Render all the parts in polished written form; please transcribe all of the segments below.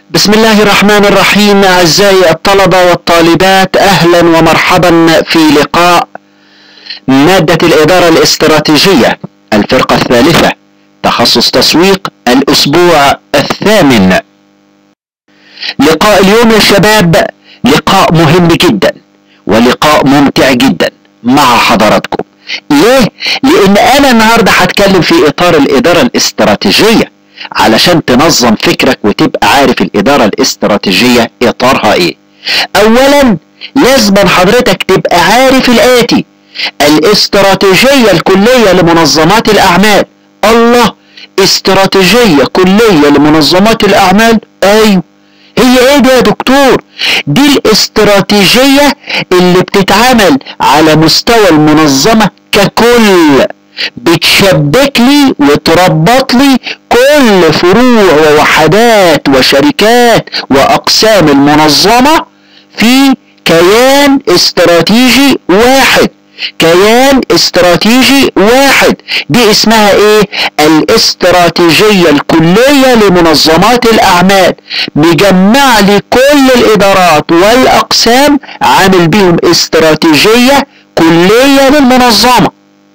بسم الله الرحمن الرحيم. أعزائي الطلبة والطالبات، أهلا ومرحبا في لقاء مادة الإدارة الاستراتيجية الفرقة الثالثة تخصص تسويق الأسبوع الثامن. لقاء اليوم يا شباب لقاء مهم جدا ولقاء ممتع جدا مع حضراتكم. ليه؟ لأن أنا النهاردة هتكلم في إطار الإدارة الاستراتيجية علشان تنظم فكرك وتبقى عارف الإدارة الاستراتيجية إطارها إيه. أولا لازم حضرتك تبقى عارف الآتي: الاستراتيجية الكلية لمنظمات الأعمال. الله، استراتيجية كلية لمنظمات الأعمال؟ أيوه. هي ايه دي يا دكتور؟ دي الاستراتيجية اللي بتتعمل على مستوى المنظمة ككل، بتشبك لي وتربط لي كل فروع ووحدات وشركات وأقسام المنظمة في كيان استراتيجي واحد. كيان استراتيجي واحد، دي اسمها ايه؟ الاستراتيجية الكلية لمنظمات الأعمال. مجمع لي كل الإدارات والأقسام، عامل بيهم استراتيجية كلية للمنظمة.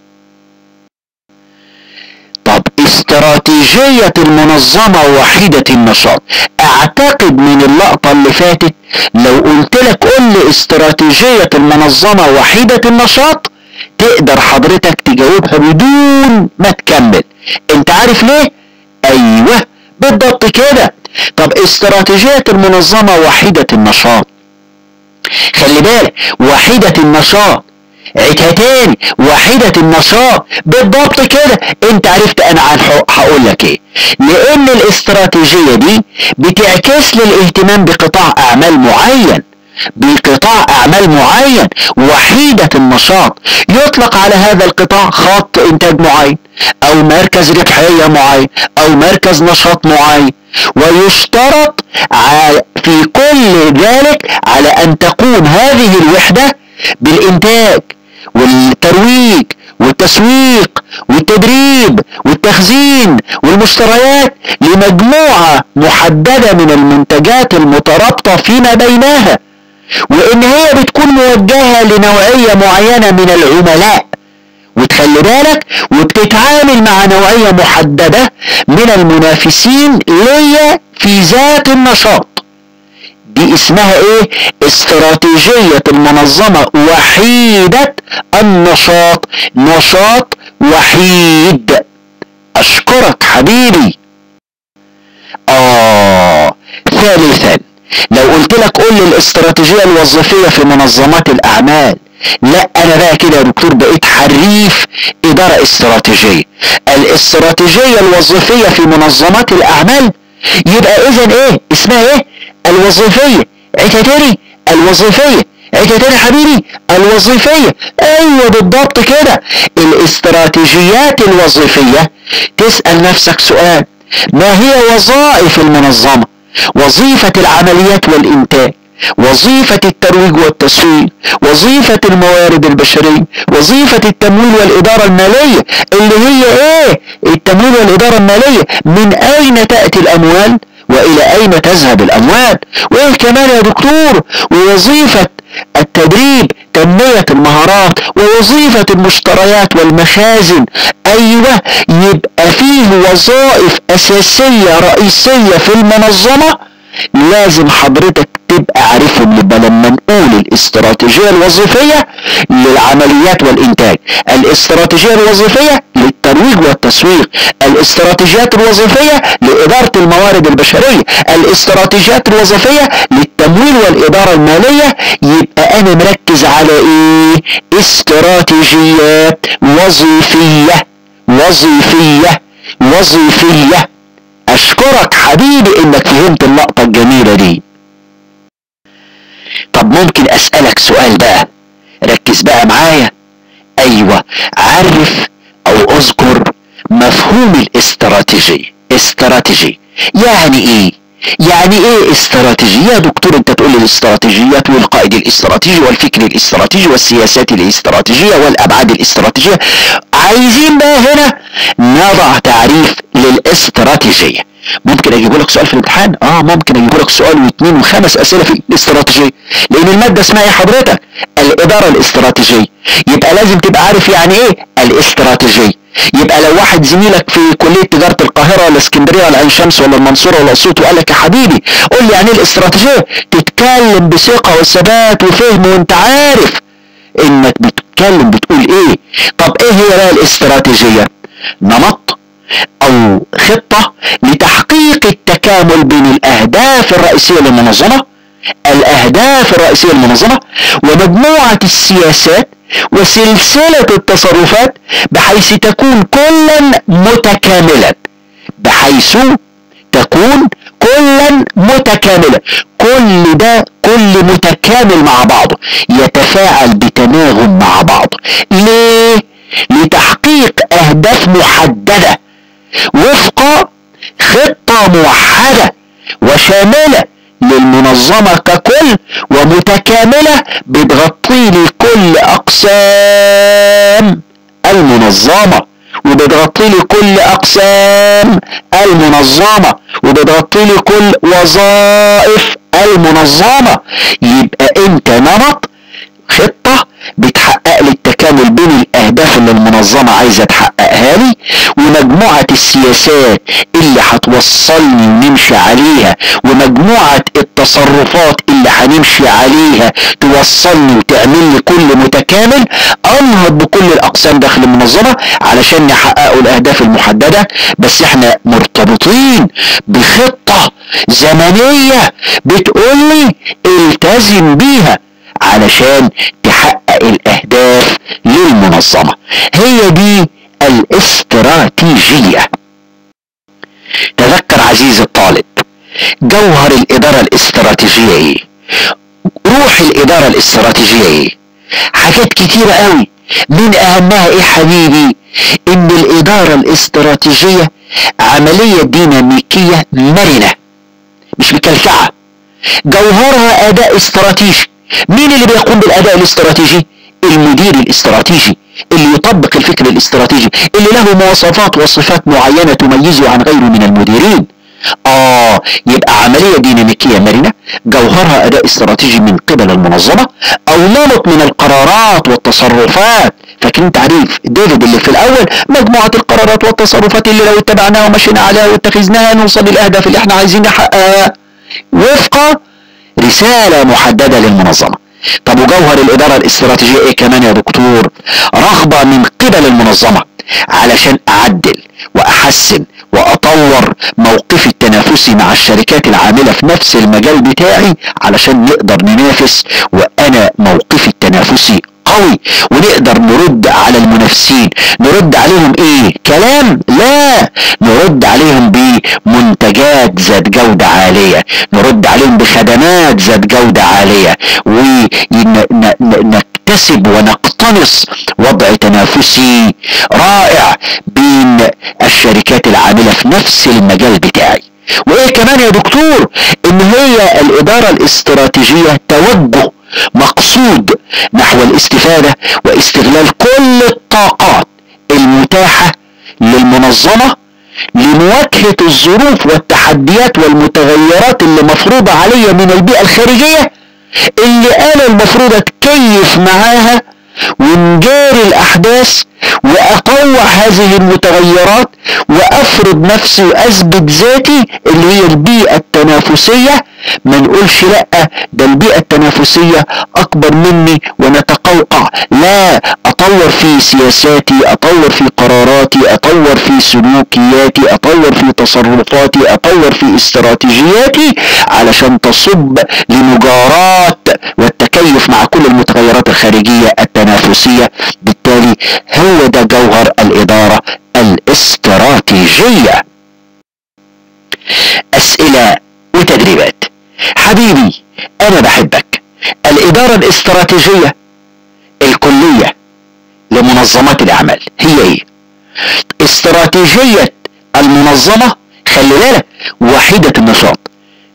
طب استراتيجية المنظمة وحيدة النشاط، اعتقد من اللقطة اللي فاتت لو قلت لك قل لي استراتيجية المنظمة وحيدة النشاط تقدر حضرتك تجاوبها بدون ما تكمل. انت عارف ليه؟ ايوه بالضبط كده. طب استراتيجية المنظمة وحيدة النشاط، خلي بالك، وحيدة النشاط، عيدها تاني، وحيدة النشاط، بالضبط كده. انت عرفت انا هقول لك ايه. لان الاستراتيجية دي بتعكس لي الاهتمام بقطاع اعمال معين، بقطاع اعمال معين. وحيدة النشاط يطلق على هذا القطاع خط انتاج معين او مركز ربحية معين او مركز نشاط معين. ويشترط في كل ذلك على ان تقوم هذه الوحدة بالانتاج والترويج والتسويق والتدريب والتخزين والمشتريات لمجموعة محددة من المنتجات المترابطة فيما بينها، وان هي بتكون موجهة لنوعية معينة من العملاء، وتخلي بالك، وبتتعامل مع نوعية محددة من المنافسين ليا في ذات النشاط. دي اسمها ايه؟ استراتيجية المنظمة وحيدة النشاط، نشاط وحيد. اشكرك حبيبي. ثالثا لو قلت لك قول لي الاستراتيجية الوظيفية في منظمات الاعمال، لا انا بقى كده يا دكتور بقيت حريف ادارة استراتيجية. الاستراتيجية الوظيفية في منظمات الاعمال يبقى اذا ايه اسمها؟ ايه؟ الوظيفية. عيدها تاني، الوظيفية. عيدها تاني حبيبي، الوظيفية. ايوه بالضبط كده. الاستراتيجيات الوظيفية تسأل نفسك سؤال: ما هي وظائف المنظمة؟ وظيفة العمليات والإنتاج، وظيفة الترويج والتسويق، وظيفة الموارد البشرية، وظيفة التمويل والإدارة المالية. اللي هي ايه؟ التمويل والإدارة المالية، من أين تأتي الأموال وإلى أين تذهب الأموال. وإيه كمان يا دكتور؟ ووظيفة التدريب، تنمية المهارات، ووظيفة المشتريات والمخازن. أيوة، يبقى فيه وظائف أساسية رئيسية في المنظمة لازم حضرتك تبقى عارفهم. يبقى لما نقول الاستراتيجية الوظيفية للعمليات والإنتاج، الاستراتيجية الوظيفية للترويج والتسويق، الاستراتيجيات الوظيفية لإدارة الموارد البشرية، الاستراتيجيات الوظيفية للتمويل والإدارة المالية، يبقى أنا مركز على إيه؟ استراتيجيات وظيفية وظيفية وظيفية. أشكرك حبيبي إنك فهمت اللقطة الجميلة دي. طب ممكن أسألك سؤال بقى، ركز بقى معايا. أيوة، عرف أو أذكر مفهوم الاستراتيجي. استراتيجي يعني إيه؟ يعني ايه استراتيجية يا دكتور؟ انت تقول لي الاستراتيجيات والقائد الاستراتيجي والفكر الاستراتيجي والسياسات الاستراتيجية والابعاد الاستراتيجية. عايزين بقى هنا نضع تعريف للاستراتيجية. ممكن اجيب لك سؤال في الامتحان؟ ممكن اجيب لك سؤال واثنين وخمس اسئله في الاستراتيجيه، لان الماده اسمها ايه حضرتك؟ الاداره الاستراتيجيه. يبقى لازم تبقى عارف يعني ايه الاستراتيجيه. يبقى لو واحد زميلك في كليه تجاره القاهره ولا اسكندريه ولا عين شمس ولا المنصوره ولا اسيوط وقال لك يا حبيبي قول لي يعني ايه الاستراتيجيه، تتكلم بثقه وثبات وفهم وانت عارف انك بتتكلم بتقول ايه. طب ايه هي بقى الاستراتيجيه؟ نمط او خطة لتحقيق التكامل بين الاهداف الرئيسية للمنظمة، الاهداف الرئيسية للمنظمة ومجموعة السياسات وسلسلة التصرفات بحيث تكون كلا متكاملا، بحيث تكون كلا متكاملا. كل ده كل متكامل مع بعضه يتفاعل بتناغم مع بعضه. ليه؟ لتحقيق اهداف محددة وفق خطة موحدة وشاملة للمنظمة ككل ومتكاملة بتغطي لي كل أقسام المنظمة، وبتغطي لي كل أقسام المنظمة، وبتغطي لي كل وظائف المنظمة. يبقى انت نمط خطة بتحقق لي التكامل بين الاهداف اللي المنظمة عايزة تحققها لي ومجموعة السياسات اللي هتوصلني ونمشي عليها ومجموعة التصرفات اللي هنمشي عليها توصلني وتعمل لي كل متكامل انهض بكل الاقسام داخل المنظمة علشان نحققوا الاهداف المحددة. بس احنا مرتبطين بخطة زمنية بتقول لي التزم بيها علشان تحقق الاهداف للمنظمة. هي دي الاستراتيجية. تذكر عزيزي الطالب، جوهر الادارة الاستراتيجية ايه؟ روح الادارة الاستراتيجية ايه؟ حاجات كتيرة قوي، من اهمها ايه حبيبي؟ ان الادارة الاستراتيجية عملية ديناميكية مرنة مش مكلكعة. جوهرها اداء استراتيجي. مين اللي بيقوم بالاداء الاستراتيجي؟ المدير الاستراتيجي اللي يطبق الفكر الاستراتيجي اللي له مواصفات وصفات معينة تميزه عن غيره من المديرين. يبقى عملية ديناميكية مرنة جوهرها اداء استراتيجي من قبل المنظمة او نمط من القرارات والتصرفات. فاكرين تعريف ديفيد اللي في الاول؟ مجموعة القرارات والتصرفات اللي لو اتبعناها ومشينا عليها واتخذناها نوصل للاهداف اللي احنا عايزين نحققها وفق رسالة محددة للمنظمة. طب وجوهر الإدارة الاستراتيجية ايه كمان يا دكتور؟ رغبة من قبل المنظمة علشان أعدل وأحسن وأطور موقفي التنافسي مع الشركات العاملة في نفس المجال بتاعي علشان نقدر ننافس وأنا موقفي التنافسي قوي ونقدر نرد على المنافسين. نرد عليهم ايه؟ كلام؟ لا، نرد عليهم بمنتجات ذات جودة عالية، نرد عليهم بخدمات ذات جودة عالية، ونكتسب ونقتنص وضع تنافسي رائع بين الشركات العاملة في نفس المجال بتاعي. وايه كمان يا دكتور؟ ان هي الادارة الاستراتيجية توجه مقصود نحو الاستفادة واستغلال كل الطاقات المتاحة للمنظمة لمواجهة الظروف والتحديات والمتغيرات اللي مفروضة عليا من البيئة الخارجية اللي انا المفروض اتكيف معاها ونجاري الاحداث واطوع هذه المتغيرات وافرض نفسي واثبت ذاتي اللي هي البيئة التنافسية. ما نقولش لا ده البيئة التنافسية اكبر مني ونتقوقع، لا، اطور في سياساتي، اطور في قراراتي، اطور في سلوكياتي، اطور في تصرفاتي، اطور في استراتيجياتي علشان تصب لمجاراة والتكيف مع كل المتغيرات الخارجية التنافسية. بالتالي هو ده جوهر الإدارة الاستراتيجية. أسئلة وتدريبات. حبيبي أنا بحبك، الإدارة الاستراتيجية الكلية لمنظمات الأعمال هي إيه؟ استراتيجية المنظمة خلي بالك وحيدة النشاط،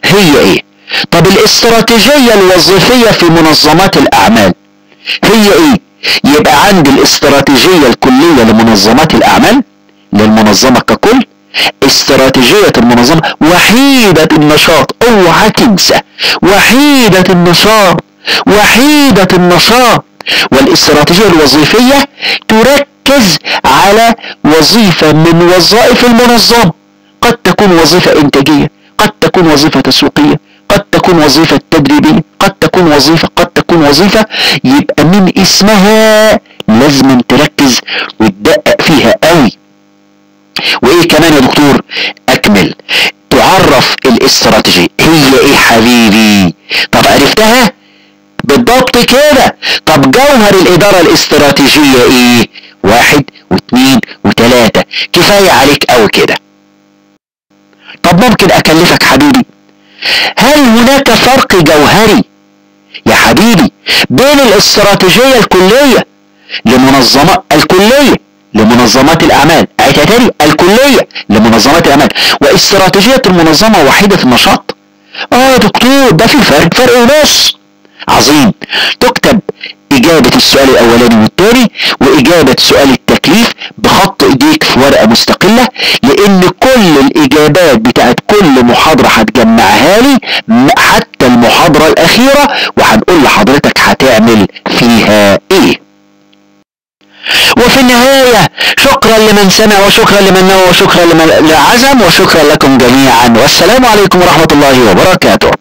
الاستراتيجية الوظيفية في منظمات الاعمال هي ايه؟ يبقى عندي الاستراتيجية الكلية لمنظمات الاعمال للمنظمة ككل، استراتيجية المنظمة وحيدة النشاط، اوعى تنسى وحيدة النشاط، وحيدة النشاط. والاستراتيجية الوظيفية تركز على وظيفة من وظائف المنظمة، قد تكون وظيفة انتاجية، قد تكون وظيفة تسويقية، قد تكون وظيفة تدريبية، قد تكون وظيفة. يبقى من اسمها لازم تركز وتدقق فيها قوي. وايه كمان يا دكتور؟ اكمل. تعرف الاستراتيجية هي ايه حبيبي؟ طب عرفتها بالضبط كده. طب جوهر الادارة الاستراتيجية ايه؟ 1 و2 و3، كفاية عليك قوي كده. طب ممكن اكلفك حبيبي، هل هناك فرق جوهري يا حبيبي بين الاستراتيجية الكلية لمنظمات الاعمال، تاني الكلية لمنظمات الاعمال، واستراتيجية المنظمة وحيدة النشاط؟ يا دكتور ده في فرق ونص. عظيم. تكتب اجابة السؤال الاولاني والثاني واجابة سؤال التكليف بخط ايديك في ورقة مستقلة، لان كل الاجابات بتاعت كل محاضرة هتجمعها لي حتى المحاضرة الاخيرة، وهنقول لحضرتك هتعمل فيها ايه. وفي النهاية شكرا لمن سمع وشكرا لمن نوى وشكرا لمن عزم وشكرا لكم جميعا، والسلام عليكم ورحمة الله وبركاته.